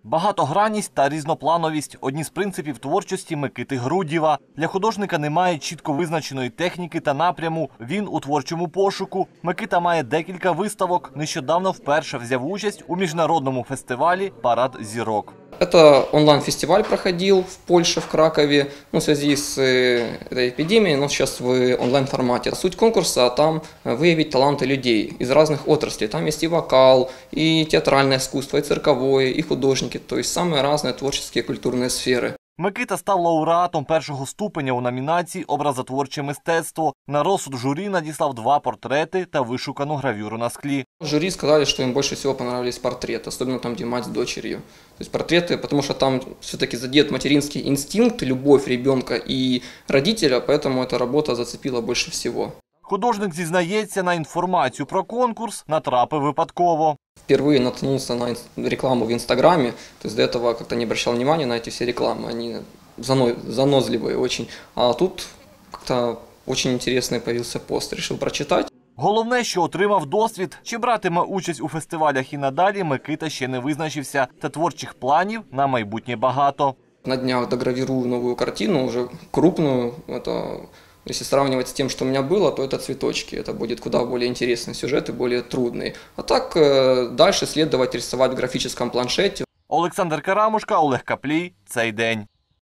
Багатогранність та різноплановість – одні з принципів творчості Микити Грудєва. Для художника немає чітко визначеної техніки та напряму. Він у творчому пошуку. Микита має декілька виставок. Нещодавно вперше взяв участь у міжнародному фестивалі «Парад зірок». Это онлайн-фестиваль проходил в Польше, в Кракове, в связи с этой эпидемией, но сейчас в онлайн-формате. Суть конкурса – там выявить таланты людей из разных отраслей. Там есть и вокал, и театральное искусство, и цирковое, и художники, то есть самые разные творческие культурные сферы. Микита став лауреатом першого ступеня у номінації «Образотворче мистецтво». На розсуд журі надіслав 2 портрети та вишукану гравюру на склі. Жюри сказали, что им больше всего понравились портреты, особенно там, где мать с дочерью. То есть портреты, потому что там все-таки задет материнский инстинкт, любовь ребенка и родителя, поэтому эта работа зацепила больше всего. Художник зізнається, на інформацію про конкурс натрапив випадково. Впервые наткнулся на рекламу в Инстаграме, то есть до этого как-то не обращал внимания на эти все рекламы, они занозливые очень. А тут как-то очень интересный появился пост, решил прочитать. Головне, що отримав досвід. Чи братиме участь у фестивалях і надалі, Микита ще не визначився. Та творчих планів на майбутнє багато. На днях догравирую новую картину, уже крупную. Это, если сравнивать с тем, что у меня было, то это цветочки. Это будет куда более интересный сюжет и более трудный. А так дальше следовать рисовать в графическом планшете. Олександр Карамушка, Олег Каплій. Цей день.